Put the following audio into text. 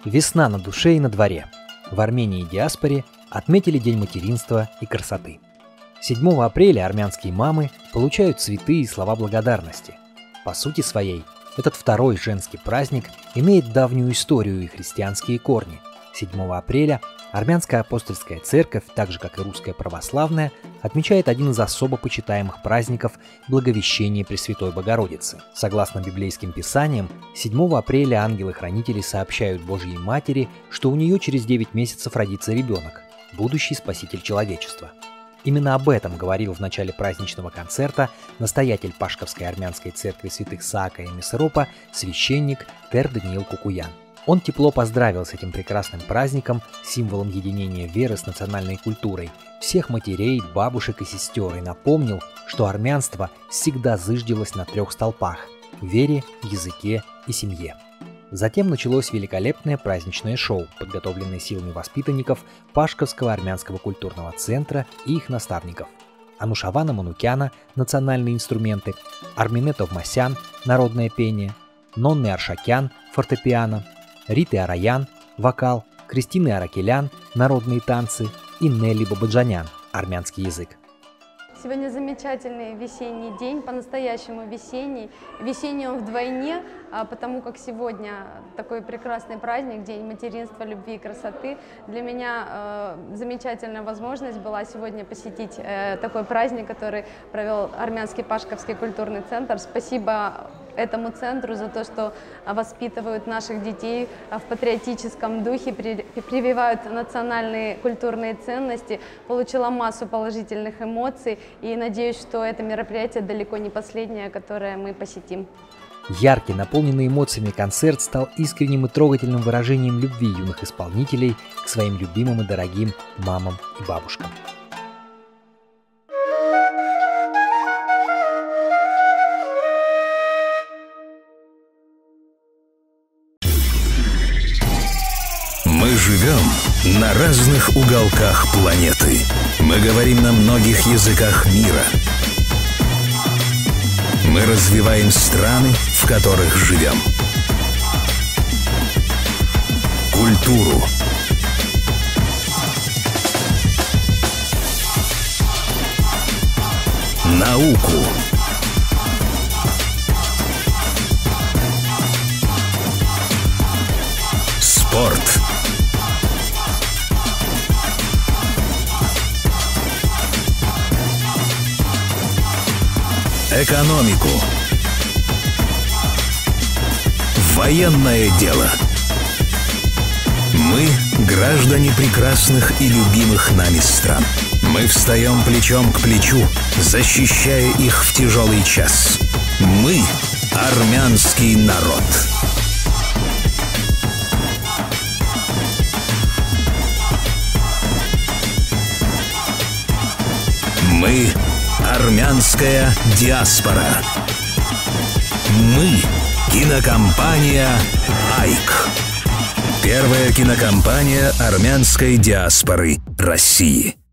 Весна на душе и на дворе. В Армении и диаспоре отметили День материнства и красоты. 7 апреля армянские мамы получают цветы и слова благодарности. По сути своей, этот второй женский праздник имеет давнюю историю и христианские корни. 7 апреля Армянская апостольская церковь, так же как и русская православная, отмечает один из особо почитаемых праздников – Благовещение Пресвятой Богородицы. Согласно библейским писаниям, 7 апреля ангелы-хранители сообщают Божьей Матери, что у нее через 9 месяцев родится ребенок – будущий спаситель человечества. Именно об этом говорил в начале праздничного концерта настоятель Пашковской армянской церкви святых Саака и Мессеропа, священник Тер Даниил Кукуян. Он тепло поздравил с этим прекрасным праздником, символом единения веры с национальной культурой, всех матерей, бабушек и сестер, и напомнил, что армянство всегда зыждилось на 3 столпах – вере, языке и семье. Затем началось великолепное праздничное шоу, подготовленное силами воспитанников Пашковского армянского культурного центра и их наставников. Анушавана Манукяна – национальные инструменты, Армине Товмасян – народное пение, Нонны Аршакян – фортепиано, Риты Араян – вокал, Кристины Аракелян – народные танцы и Нелли Бабаджанян – армянский язык. Сегодня замечательный весенний день, по-настоящему весенний. Весенний он вдвойне, потому как сегодня такой прекрасный праздник, День материнства, любви и красоты. Для меня замечательная возможность была сегодня посетить такой праздник, который провел Армянский Пашковский культурный центр. Спасибо этому центру за то, что воспитывают наших детей в патриотическом духе, прививают национальные культурные ценности. Получила массу положительных эмоций и надеюсь, что это мероприятие далеко не последнее, которое мы посетим. Яркий, наполненный эмоциями концерт стал искренним и трогательным выражением любви юных исполнителей к своим любимым и дорогим мамам и бабушкам. Мы живем на разных уголках планеты. Мы говорим на многих языках мира. Мы развиваем страны, в которых живем. Культуру. Науку. Спорт. Экономику. Военное дело. Мы – граждане прекрасных и любимых нами стран. Мы встаем плечом к плечу, защищая их в тяжелый час. Мы – армянский народ. Мы – армянская диаспора. Мы – кинокомпания «Айк». Первая кинокомпания армянской диаспоры России.